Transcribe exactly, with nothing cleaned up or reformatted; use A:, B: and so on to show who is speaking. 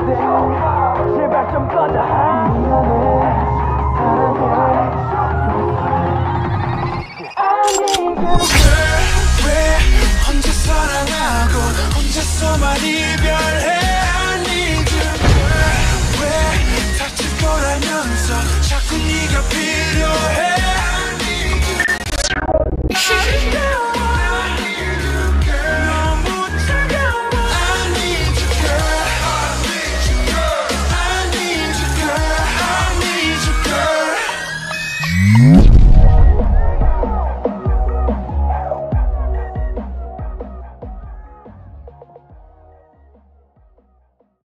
A: 제발 좀 꺼져. 미안해, 사랑해.
B: 왜 혼자 사랑하고 혼자서만 이별해. I need you. 왜 다칠 거라면서 자꾸 네가 필요해.